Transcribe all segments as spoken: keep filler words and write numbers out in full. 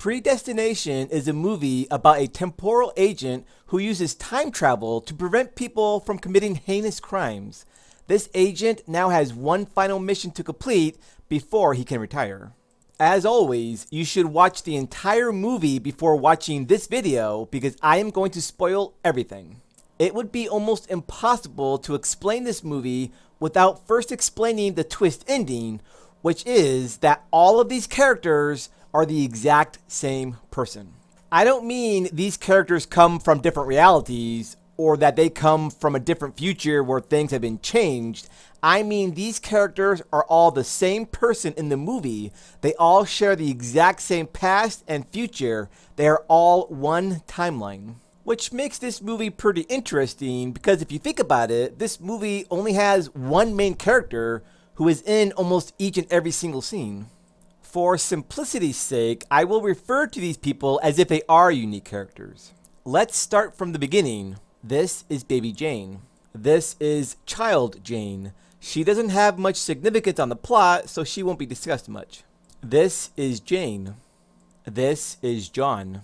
Predestination is a movie about a temporal agent who uses time travel to prevent people from committing heinous crimes. This agent now has one final mission to complete before he can retire. As always, you should watch the entire movie before watching this video because I am going to spoil everything. It would be almost impossible to explain this movie without first explaining the twist ending, which is that all of these characters are the exact same person. I don't mean these characters come from different realities or that they come from a different future where things have been changed. I mean these characters are all the same person in the movie. They all share the exact same past and future. They are all one timeline. Which makes this movie pretty interesting because if you think about it, this movie only has one main character who is in almost each and every single scene. For simplicity's sake, I will refer to these people as if they are unique characters. Let's start from the beginning. This is Baby Jane. This is Child Jane. She doesn't have much significance on the plot, so she won't be discussed much. This is Jane. This is John.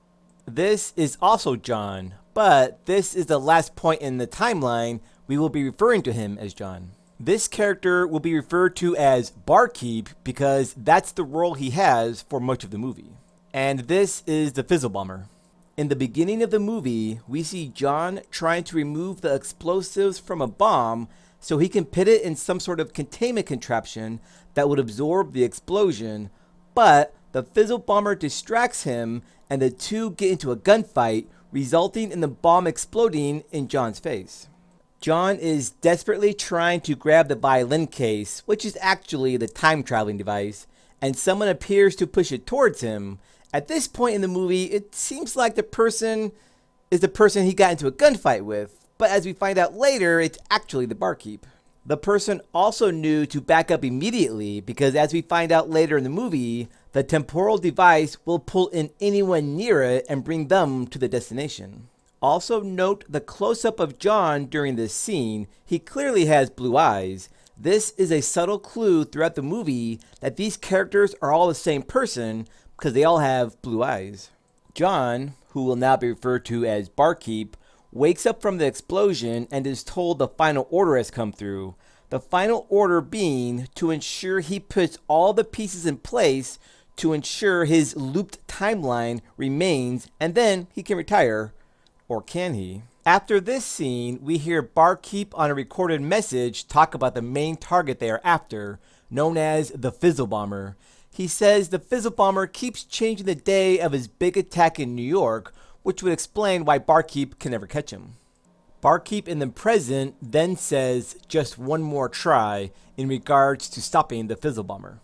This is also John, but this is the last point in the timeline we will be referring to him as John. This character will be referred to as Barkeep because that's the role he has for much of the movie. And this is the Fizzle Bomber. In the beginning of the movie, we see John trying to remove the explosives from a bomb so he can put it in some sort of containment contraption that would absorb the explosion, but the Fizzle Bomber distracts him and the two get into a gunfight, resulting in the bomb exploding in John's face. John is desperately trying to grab the violin case, which is actually the time-traveling device, and someone appears to push it towards him. At this point in the movie, it seems like the person is the person he got into a gunfight with, but as we find out later, it's actually the barkeep. The person also knew to back up immediately because as we find out later in the movie, the temporal device will pull in anyone near it and bring them to the destination. Also note the close-up of John during this scene. He clearly has blue eyes. This is a subtle clue throughout the movie that these characters are all the same person because they all have blue eyes. John, who will now be referred to as Barkeep, wakes up from the explosion and is told the final order has come through. The final order being to ensure he puts all the pieces in place to ensure his looped timeline remains and then he can retire. Or can he? After this scene, we hear Barkeep on a recorded message talk about the main target they are after, known as the Fizzle Bomber. He says the Fizzle Bomber keeps changing the day of his big attack in New York, which would explain why Barkeep can never catch him. Barkeep in the present then says just one more try in regards to stopping the Fizzle Bomber.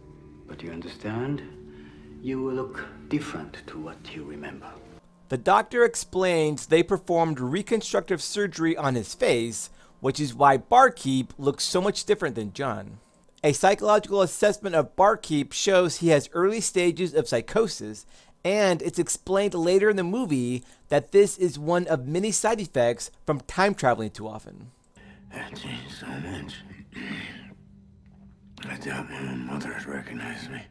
But you understand? You will look different to what you remember. The doctor explains they performed reconstructive surgery on his face, which is why Barkeep looks so much different than John. A psychological assessment of Barkeep shows he has early stages of psychosis, and it's explained later in the movie that this is one of many side effects from time traveling too often. That changed so much. I doubt my own mother had recognized me.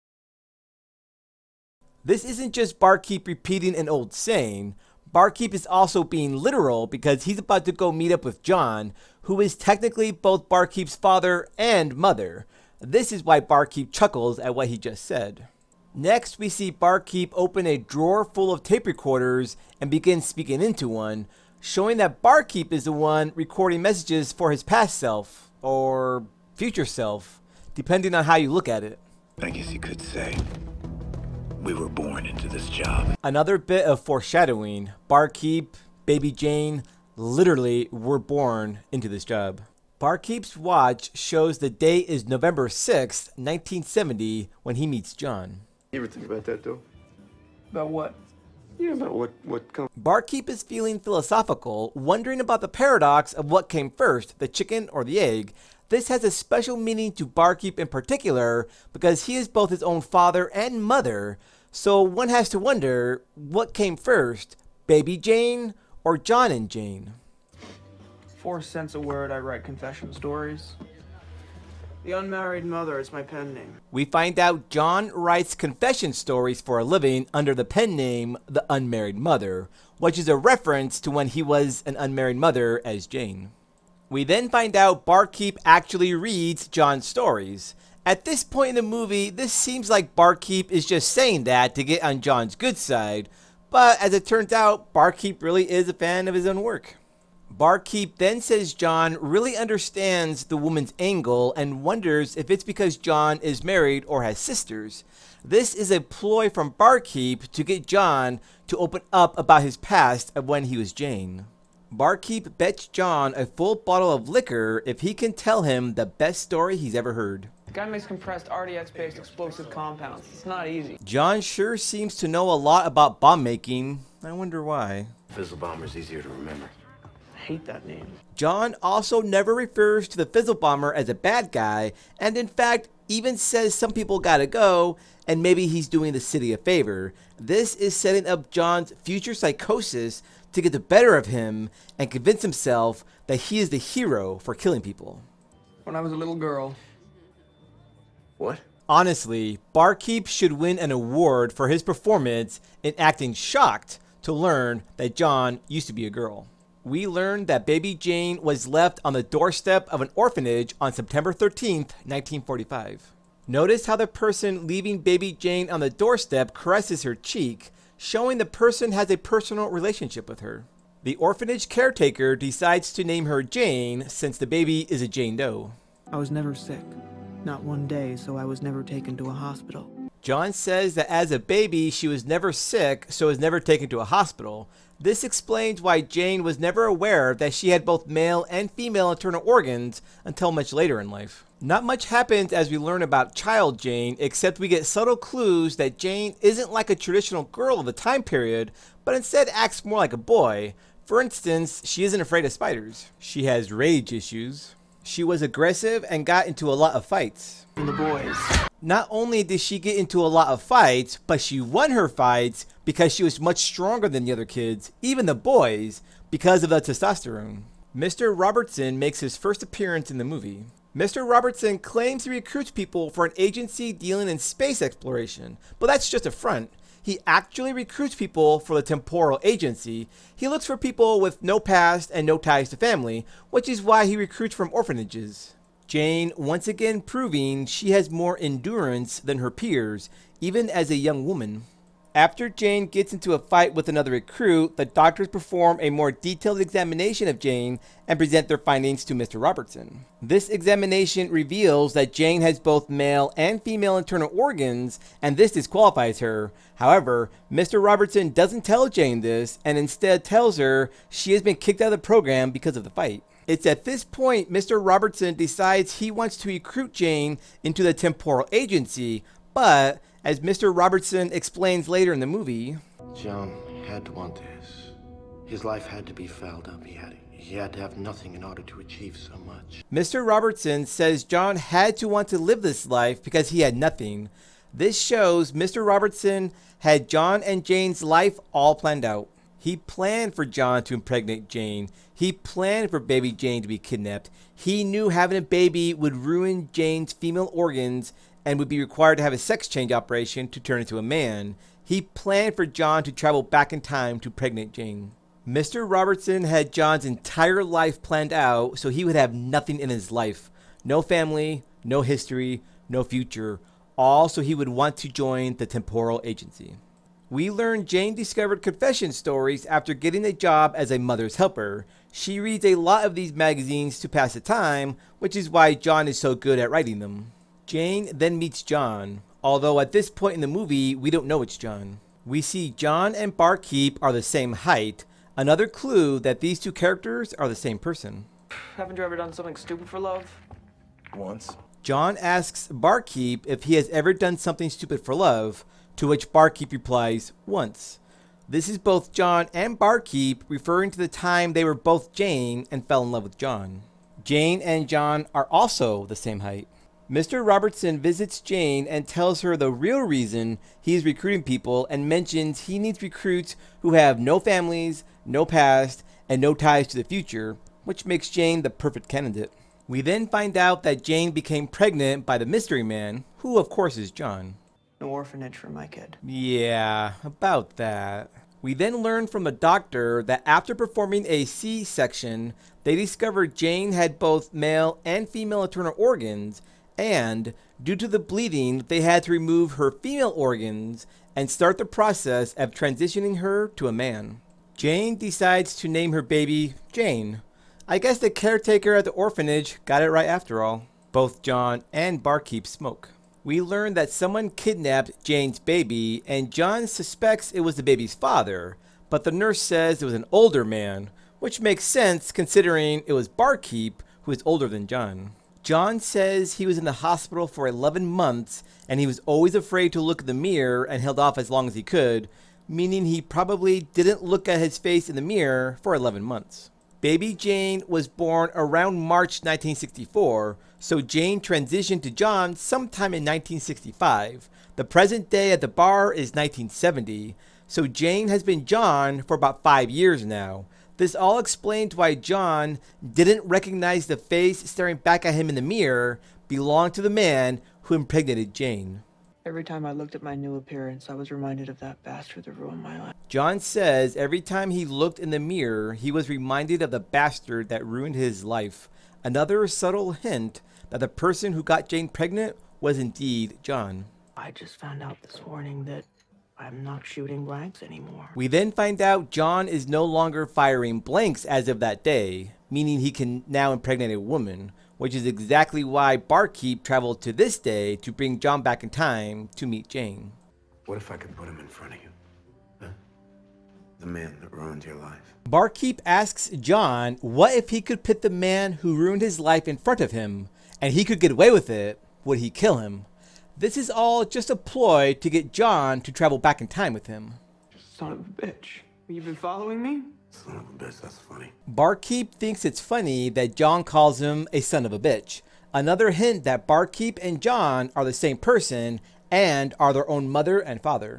This isn't just Barkeep repeating an old saying. Barkeep is also being literal because he's about to go meet up with John, who is technically both Barkeep's father and mother. This is why Barkeep chuckles at what he just said. Next, we see Barkeep open a drawer full of tape recorders and begin speaking into one, showing that Barkeep is the one recording messages for his past self, or future self, depending on how you look at it. I guess you could say we were born into this job. Another bit of foreshadowing. Barkeep, Baby Jane, literally were born into this job. Barkeep's watch shows the date is November sixth, nineteen seventy, when he meets John. You ever think about that, though? About what? Yeah, about what, what comes. Barkeep is feeling philosophical, wondering about the paradox of what came first, the chicken or the egg. This has a special meaning to Barkeep in particular because he is both his own father and mother. So one has to wonder, what came first, Baby Jane or John and Jane? Four cents a word, I write confession stories. The unmarried mother is my pen name. We find out John writes confession stories for a living under the pen name The Unmarried Mother, which is a reference to when he was an unmarried mother as Jane. We then find out Barkeep actually reads John's stories. At this point in the movie, this seems like Barkeep is just saying that to get on John's good side, but as it turns out, Barkeep really is a fan of his own work. Barkeep then says John really understands the woman's angle and wonders if it's because John is married or has sisters. This is a ploy from Barkeep to get John to open up about his past of when he was Jane. Barkeep bets John a full bottle of liquor if he can tell him the best story he's ever heard. The guy makes compressed R D X-based explosive compounds. It's not easy. John sure seems to know a lot about bomb making. I wonder why. Fizzle Bomber's easier to remember. I hate that name. John also never refers to the Fizzle Bomber as a bad guy, and in fact even says some people gotta go, and maybe he's doing the city a favor. This is setting up John's future psychosis to get the better of him and convince himself that he is the hero for killing people. When I was a little girl. What? Honestly, Barkeep should win an award for his performance in acting shocked to learn that John used to be a girl. We learned that baby Jane was left on the doorstep of an orphanage on September thirteenth, nineteen forty-five. Notice how the person leaving baby Jane on the doorstep caresses her cheek, showing the person has a personal relationship with her. The orphanage caretaker decides to name her Jane since the baby is a Jane Doe. I was never sick. Not one day, so I was never taken to a hospital. John says that as a baby, she was never sick, so was never taken to a hospital. This explains why Jane was never aware that she had both male and female internal organs until much later in life. Not much happens as we learn about child Jane, except we get subtle clues that Jane isn't like a traditional girl of the time period, but instead acts more like a boy. For instance, she isn't afraid of spiders. She has rage issues. She was aggressive and got into a lot of fights. And the boys. Not only did she get into a lot of fights, but she won her fights because she was much stronger than the other kids, even the boys, because of the testosterone. Mister Robertson makes his first appearance in the movie. Mister Robertson claims he recruits people for an agency dealing in space exploration, but that's just a front. He actually recruits people for the temporal agency. He looks for people with no past and no ties to family, which is why he recruits from orphanages. Jane once again proving she has more endurance than her peers, even as a young woman. After Jane gets into a fight with another recruit, the doctors perform a more detailed examination of Jane and present their findings to Mister Robertson. This examination reveals that Jane has both male and female internal organs, and this disqualifies her. However, Mister Robertson doesn't tell Jane this, and instead tells her she has been kicked out of the program because of the fight. It's at this point Mister Robertson decides he wants to recruit Jane into the temporal agency, but as Mister Robertson explains later in the movie, John had to want this. His life had to be fouled up. He had, he had to have nothing in order to achieve so much. Mister Robertson says John had to want to live this life because he had nothing. This shows Mister Robertson had John and Jane's life all planned out. He planned for John to impregnate Jane. He planned for baby Jane to be kidnapped. He knew having a baby would ruin Jane's female organs and would be required to have a sex change operation to turn into a man. He planned for John to travel back in time to impregnate Jane. Mister Robertson had John's entire life planned out so he would have nothing in his life. No family, no history, no future. All so he would want to join the temporal agency. We learn Jane discovered confession stories after getting a job as a mother's helper. She reads a lot of these magazines to pass the time, which is why John is so good at writing them. Jane then meets John, although at this point in the movie, we don't know it's John. We see John and Barkeep are the same height, another clue that these two characters are the same person. Haven't you ever done something stupid for love? Once. John asks Barkeep if he has ever done something stupid for love, to which Barkeep replies, once. This is both John and Barkeep referring to the time they were both Jane and fell in love with John. Jane and John are also the same height. Mister Robertson visits Jane and tells her the real reason he is recruiting people and mentions he needs recruits who have no families, no past, and no ties to the future, which makes Jane the perfect candidate. We then find out that Jane became pregnant by the mystery man, who of course is John. No orphanage for my kid. Yeah, about that. We then learn from the doctor that after performing a C-section, they discovered Jane had both male and female internal organs, and due to the bleeding, they had to remove her female organs and start the process of transitioning her to a man. Jane decides to name her baby Jane. I guess the caretaker at the orphanage got it right after all. Both John and Barkeep smoke. We learn that someone kidnapped Jane's baby, and John suspects it was the baby's father, but the nurse says it was an older man, which makes sense considering it was Barkeep, who is older than John. John says he was in the hospital for eleven months, and he was always afraid to look in the mirror and held off as long as he could, meaning he probably didn't look at his face in the mirror for eleven months. Baby Jane was born around March nineteen sixty-four, so Jane transitioned to John sometime in nineteen sixty-five. The present day at the bar is nineteen seventy, so Jane has been John for about five years now. This all explains why John didn't recognize the face staring back at him in the mirror belonged to the man who impregnated Jane. Every time I looked at my new appearance, I was reminded of that bastard that ruined my life. John says every time he looked in the mirror, he was reminded of the bastard that ruined his life. Another subtle hint that the person who got Jane pregnant was indeed John. I just found out this morning that I'm not shooting blanks anymore. We then find out John is no longer firing blanks as of that day, meaning he can now impregnate a woman, which is exactly why Barkeep traveled to this day to bring John back in time to meet Jane. What if I could put him in front of you? Huh? The man that ruined your life. Barkeep asks John what if he could put the man who ruined his life in front of him, and he could get away with it, would he kill him? This is all just a ploy to get John to travel back in time with him. Son of a bitch. Have you been following me? Son of a bitch, that's funny. Barkeep thinks it's funny that John calls him a son of a bitch. Another hint that Barkeep and John are the same person and are their own mother and father.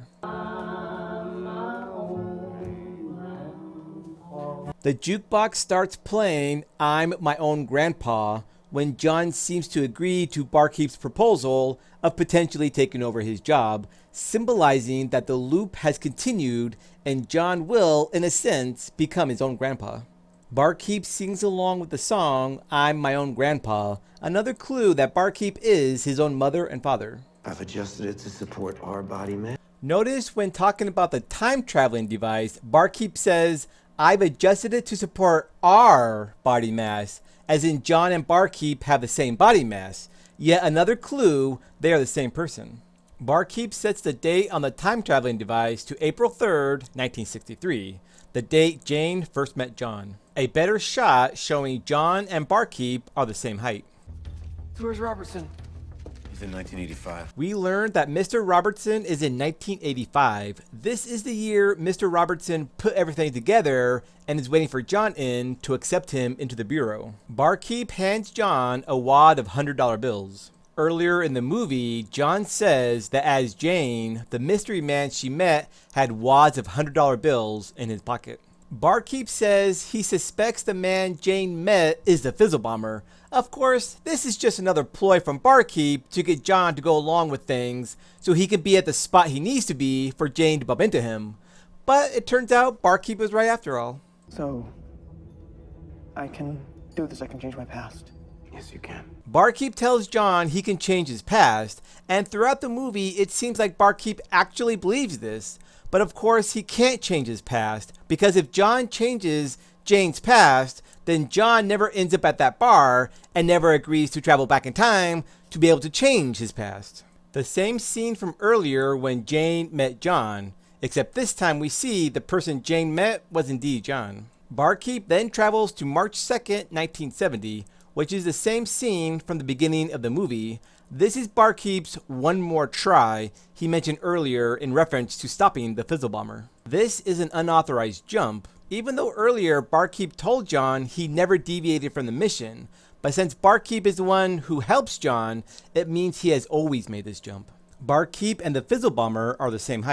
The jukebox starts playing I'm My Own Grandpa when John seems to agree to Barkeep's proposal of potentially taking over his job, symbolizing that the loop has continued and John will, in a sense, become his own grandpa. Barkeep sings along with the song I'm My Own Grandpa, another clue that Barkeep is his own mother and father. I've adjusted it to support our body, man. Notice when talking about the time-traveling device, Barkeep says, I've adjusted it to support our body mass, as in John and Barkeep have the same body mass. Yet another clue, they are the same person. Barkeep sets the date on the time-traveling device to April third, nineteen sixty-three, the date Jane first met John. A better shot showing John and Barkeep are the same height. Where's Robertson? He's in nineteen eighty-five. We learned that Mister Robertson is in nineteen eighty-five. This is the year Mister Robertson put everything together and is waiting for John in to accept him into the bureau. Barkeep hands John a wad of one hundred dollar bills. Earlier in the movie, John says that as Jane, the mystery man she met had wads of one hundred dollar bills in his pocket. Barkeep says he suspects the man Jane met is the Fizzle Bomber. Of course, this is just another ploy from Barkeep to get John to go along with things so he can be at the spot he needs to be for Jane to bump into him. But it turns out Barkeep was right after all. So, I can do this. I can change my past. Yes, you can. Barkeep tells John he can change his past, and throughout the movie it seems like Barkeep actually believes this. But of course he can't change his past, because if John changes Jane's past, then John never ends up at that bar and never agrees to travel back in time to be able to change his past. The same scene from earlier when Jane met John, except this time we see the person Jane met was indeed John. Barkeep then travels to March second, nineteen seventy, which is the same scene from the beginning of the movie. This is Barkeep's one more try he mentioned earlier in reference to stopping the Fizzle Bomber. This is an unauthorized jump, even though earlier Barkeep told John he never deviated from the mission, but since Barkeep is the one who helps John, it means he has always made this jump. Barkeep and the Fizzle Bomber are the same height.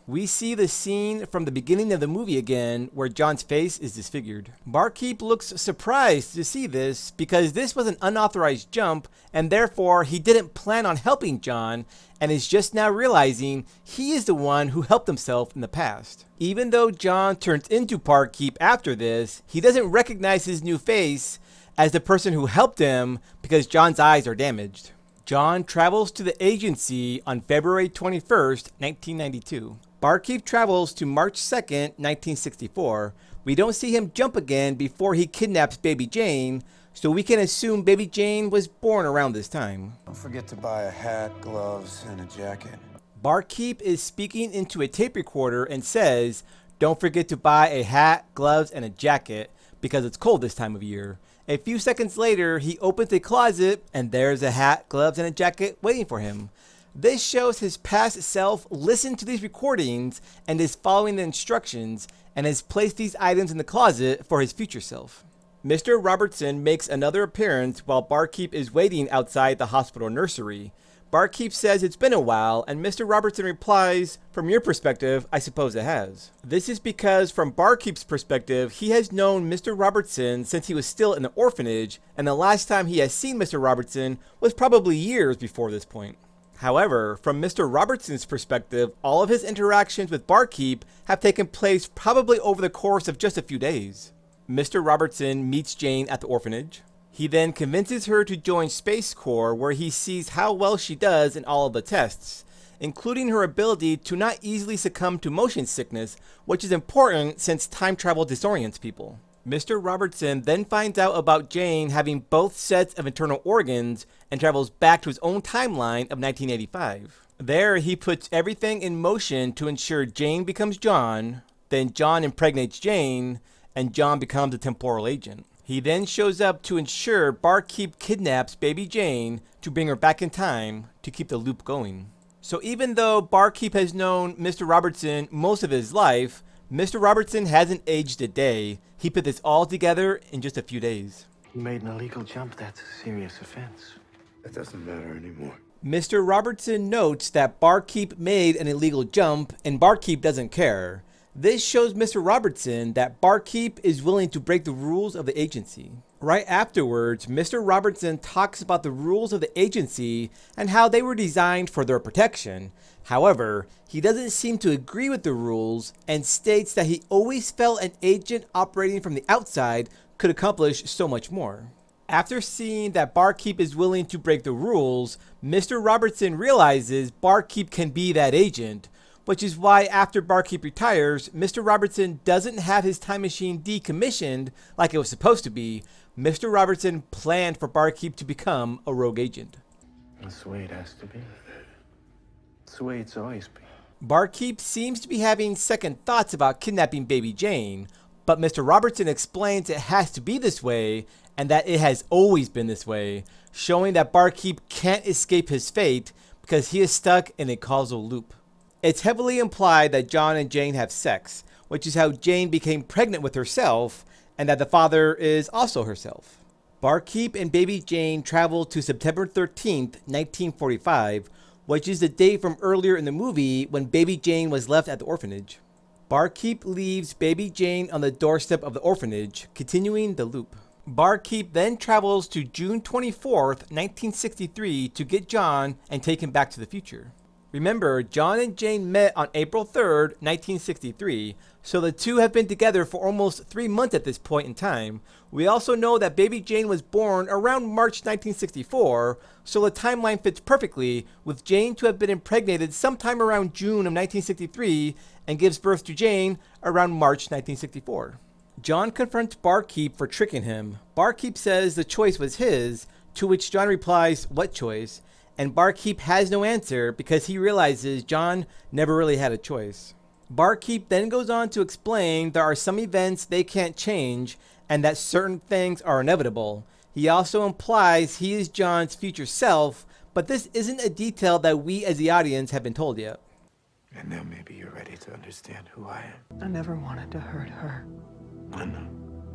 We see the scene from the beginning of the movie again where John's face is disfigured. Barkeep looks surprised to see this because this was an unauthorized jump and therefore he didn't plan on helping John and is just now realizing he is the one who helped himself in the past. Even though John turns into Barkeep after this, he doesn't recognize his new face as the person who helped him because John's eyes are damaged. John travels to the agency on February twenty-first, nineteen ninety-two. Barkeep travels to March second, nineteen sixty-four. We don't see him jump again before he kidnaps Baby Jane, so we can assume Baby Jane was born around this time. Don't forget to buy a hat, gloves, and a jacket. Barkeep is speaking into a tape recorder and says, "Don't forget to buy a hat, gloves, and a jacket because it's cold this time of year." A few seconds later, he opens a closet and there's a hat, gloves, and a jacket waiting for him. This shows his past self listened to these recordings and is following the instructions and has placed these items in the closet for his future self. Mister Robertson makes another appearance while Barkeep is waiting outside the hospital nursery. Barkeep says it's been a while, and Mister Robertson replies, "From your perspective, I suppose it has." This is because from Barkeep's perspective, he has known Mister Robertson since he was still in the orphanage, and the last time he has seen Mister Robertson was probably years before this point. However, from Mister Robertson's perspective, all of his interactions with Barkeep have taken place probably over the course of just a few days. Mister Robertson meets Jane at the orphanage. He then convinces her to join Space Corps, where he sees how well she does in all of the tests, including her ability to not easily succumb to motion sickness, which is important since time travel disorients people. Mister Robertson then finds out about Jane having both sets of internal organs and travels back to his own timeline of nineteen eighty-five. There, he puts everything in motion to ensure Jane becomes John, then John impregnates Jane, and John becomes a temporal agent. He then shows up to ensure Barkeep kidnaps Baby Jane to bring her back in time to keep the loop going. So even though Barkeep has known Mister Robertson most of his life, Mister Robertson hasn't aged a day. He put this all together in just a few days. You made an illegal jump. That's a serious offense. That doesn't matter anymore. Mister Robertson notes that Barkeep made an illegal jump and Barkeep doesn't care. This shows Mister Robertson that Barkeep is willing to break the rules of the agency. Right afterwards, Mister Robertson talks about the rules of the agency and how they were designed for their protection. However, he doesn't seem to agree with the rules and states that he always felt an agent operating from the outside could accomplish so much more. After seeing that Barkeep is willing to break the rules, Mister Robertson realizes Barkeep can be that agent, which is why after Barkeep retires, Mister Robertson doesn't have his time machine decommissioned like it was supposed to be. Mister Robertson planned for Barkeep to become a rogue agent. That's the way it has to be. That's the way it's always been. Barkeep seems to be having second thoughts about kidnapping Baby Jane, but Mister Robertson explains it has to be this way and that it has always been this way, showing that Barkeep can't escape his fate because he is stuck in a causal loop. It's heavily implied that John and Jane have sex, which is how Jane became pregnant with herself, and that the father is also herself. Barkeep and Baby Jane travel to September thirteenth, nineteen forty-five, which is the date from earlier in the movie when Baby Jane was left at the orphanage. Barkeep leaves Baby Jane on the doorstep of the orphanage, continuing the loop. Barkeep then travels to June twenty-fourth, nineteen sixty-three to get John and take him back to the future. Remember, John and Jane met on April third, nineteen sixty-three, so the two have been together for almost three months at this point in time. We also know that Baby Jane was born around March nineteen sixty-four, so the timeline fits perfectly, with Jane to have been impregnated sometime around June of nineteen sixty-three and gives birth to Jane around March nineteen sixty-four. John confronts Barkeep for tricking him. Barkeep says the choice was his, to which John replies, "What choice?" And Barkeep has no answer because he realizes John never really had a choice. Barkeep then goes on to explain there are some events they can't change and that certain things are inevitable. He also implies he is John's future self, but this isn't a detail that we as the audience have been told yet. And now maybe you're ready to understand who I am. I never wanted to hurt her. I know.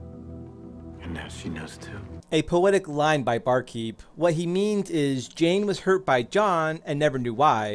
And now she knows too. A poetic line by Barkeep. What he means is Jane was hurt by John and never knew why,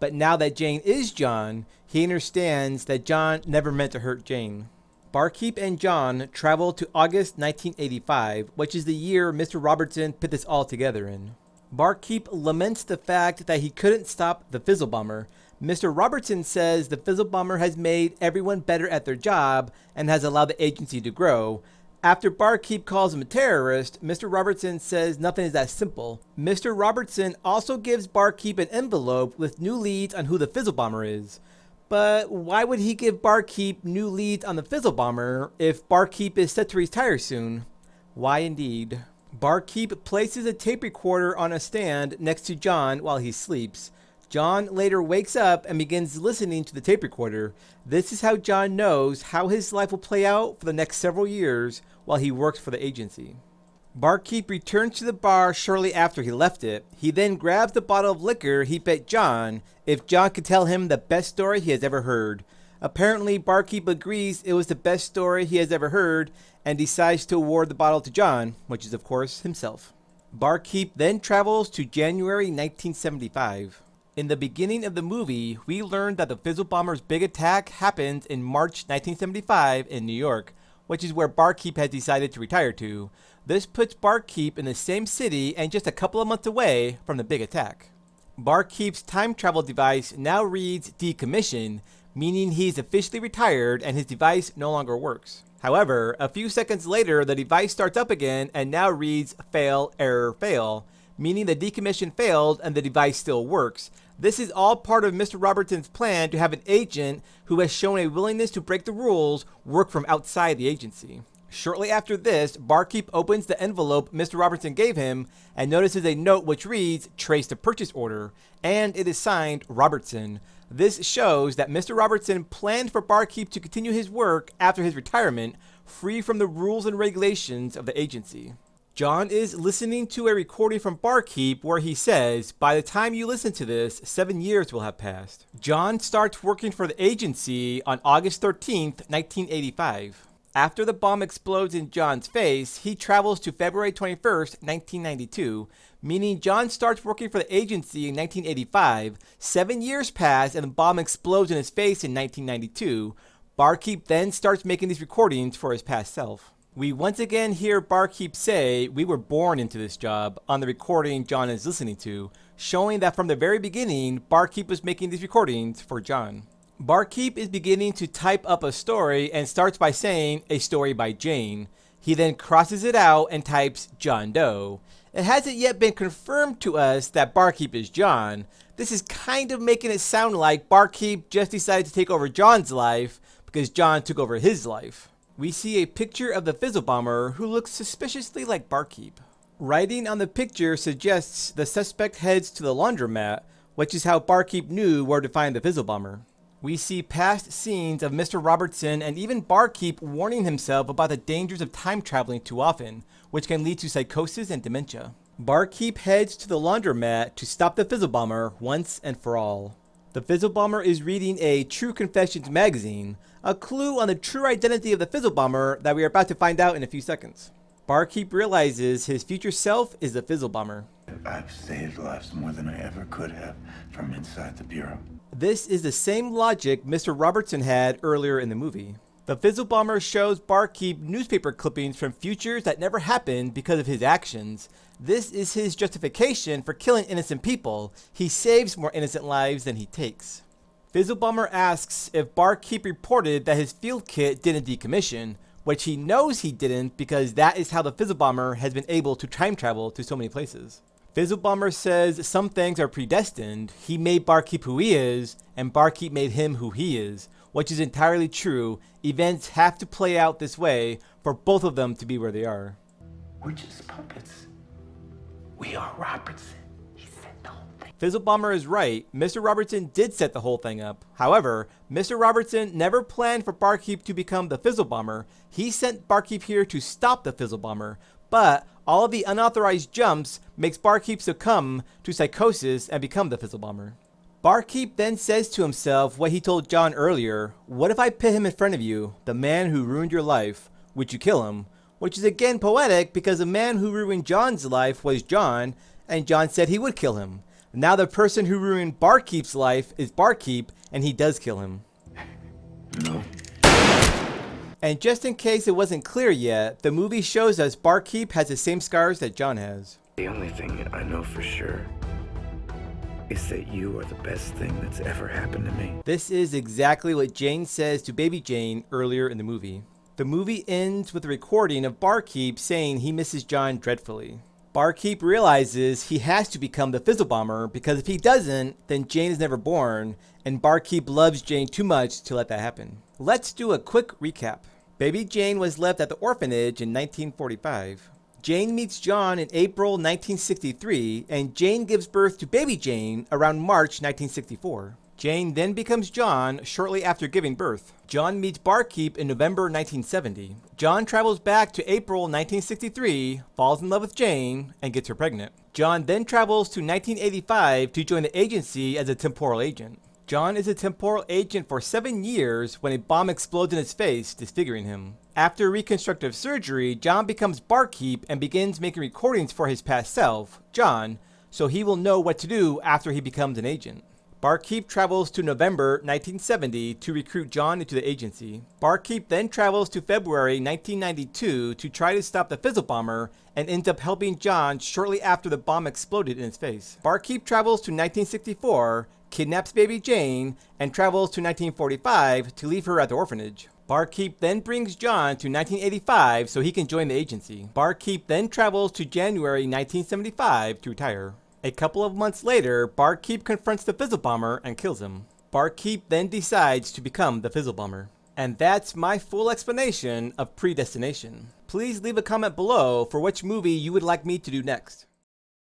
But now that Jane is John, he understands that John never meant to hurt Jane. Barkeep and John travel to August nineteen eighty-five, which is the year Mister Robertson put this all together in. Barkeep laments the fact that he couldn't stop the Fizzle Bomber. Mister Robertson says the Fizzle Bomber has made everyone better at their job and has allowed the agency to grow. After Barkeep calls him a terrorist, Mister Robertson says nothing is that simple. Mister Robertson also gives Barkeep an envelope with new leads on who the Fizzle Bomber is. But why would he give Barkeep new leads on the Fizzle Bomber if Barkeep is set to retire soon? Why indeed. Barkeep places a tape recorder on a stand next to John while he sleeps. John later wakes up and begins listening to the tape recorder. This is how John knows how his life will play out for the next several years while he works for the agency. Barkeep returns to the bar shortly after he left it. He then grabs the bottle of liquor he bet John if John could tell him the best story he has ever heard. Apparently, Barkeep agrees it was the best story he has ever heard and decides to award the bottle to John, which is of course himself. Barkeep then travels to January nineteen seventy-five. In the beginning of the movie, we learned that the Fizzle Bomber's big attack happened in March nineteen seventy-five in New York, which is where Barkeep has decided to retire to. This puts Barkeep in the same city and just a couple of months away from the big attack. Barkeep's time travel device now reads decommission, meaning he's officially retired and his device no longer works. However, a few seconds later, the device starts up again and now reads fail, error, fail, meaning the decommission failed and the device still works. This is all part of Mister Robertson's plan to have an agent who has shown a willingness to break the rules work from outside the agency. Shortly after this, Barkeep opens the envelope Mister Robertson gave him and notices a note which reads, trace the purchase order, and it is signed Robertson. This shows that Mister Robertson planned for Barkeep to continue his work after his retirement, free from the rules and regulations of the agency. John is listening to a recording from Barkeep where he says, by the time you listen to this, seven years will have passed. John starts working for the agency on August thirteenth, nineteen eighty-five. After the bomb explodes in John's face, he travels to February twenty-first, nineteen ninety-two, meaning John starts working for the agency in nineteen eighty-five. Seven years pass and the bomb explodes in his face in nineteen ninety-two. Barkeep then starts making these recordings for his past self. We once again hear Barkeep say, we were born into this job, on the recording John is listening to, showing that from the very beginning, Barkeep was making these recordings for John. Barkeep is beginning to type up a story and starts by saying, a story by Jane. He then crosses it out and types John Doe. It hasn't yet been confirmed to us that Barkeep is John. This is kind of making it sound like Barkeep just decided to take over John's life because John took over his life. We see a picture of the Fizzle Bomber who looks suspiciously like Barkeep. Writing on the picture suggests the suspect heads to the laundromat, which is how Barkeep knew where to find the Fizzle Bomber. We see past scenes of Mister Robertson and even Barkeep warning himself about the dangers of time traveling too often, which can lead to psychosis and dementia. Barkeep heads to the laundromat to stop the Fizzle Bomber once and for all. The Fizzle Bomber is reading a True Confessions magazine, a clue on the true identity of the Fizzle Bomber that we are about to find out in a few seconds. Barkeep realizes his future self is the Fizzle Bomber. I've saved lives more than I ever could have from inside the Bureau. This is the same logic Mister Robertson had earlier in the movie. The Fizzle Bomber shows Barkeep newspaper clippings from futures that never happened because of his actions. This is his justification for killing innocent people. He saves more innocent lives than he takes. Fizzle Bomber asks if Barkeep reported that his field kit didn't decommission, which he knows he didn't because that is how the Fizzle Bomber has been able to time travel to so many places. Fizzle Bomber says some things are predestined. He made Barkeep who he is, and Barkeep made him who he is, which is entirely true. Events have to play out this way for both of them to be where they are. We're just puppets. We are Robertson. He said the whole thing. Fizzle Bomber is right. Mister Robertson did set the whole thing up. However, Mister Robertson never planned for Barkeep to become the Fizzle Bomber. He sent Barkeep here to stop the Fizzle Bomber. But all of the unauthorized jumps makes Barkeep succumb to psychosis and become the Fizzle Bomber. Barkeep then says to himself what he told John earlier, what if I put him in front of you, the man who ruined your life, would you kill him? Which is again poetic because the man who ruined John's life was John, and John said he would kill him. Now the person who ruined Barkeep's life is Barkeep, and he does kill him. No. And just in case it wasn't clear yet, the movie shows us Barkeep has the same scars that John has. The only thing I know for sure is that you are the best thing that's ever happened to me. This is exactly what Jane says to baby Jane earlier in the movie. The movie ends with a recording of Barkeep saying he misses John dreadfully. Barkeep realizes he has to become the Fizzle Bomber because if he doesn't, then Jane is never born, and Barkeep loves Jane too much to let that happen. Let's do a quick recap. Baby Jane was left at the orphanage in nineteen forty-five. Jane meets John in April nineteen sixty-three, and Jane gives birth to baby Jane around March nineteen sixty-four. Jane then becomes John shortly after giving birth. John meets Barkeep in November nineteen seventy. John travels back to April nineteen sixty-three, falls in love with Jane, and gets her pregnant. John then travels to nineteen eighty-five to join the agency as a temporal agent. John is a temporal agent for seven years when a bomb explodes in his face, disfiguring him. After reconstructive surgery, John becomes Barkeep and begins making recordings for his past self, John, so he will know what to do after he becomes an agent. Barkeep travels to November nineteen seventy to recruit John into the agency. Barkeep then travels to February nineteen ninety-two to try to stop the Fizzle Bomber and ends up helping John shortly after the bomb exploded in his face. Barkeep travels to nineteen sixty-four, kidnaps baby Jane, and travels to nineteen forty-five to leave her at the orphanage. Barkeep then brings John to nineteen eighty-five so he can join the agency. Barkeep then travels to January nineteen seventy-five to retire. A couple of months later, Barkeep confronts the Fizzle Bomber and kills him. Barkeep then decides to become the Fizzle Bomber. And that's my full explanation of Predestination. Please leave a comment below for which movie you would like me to do next.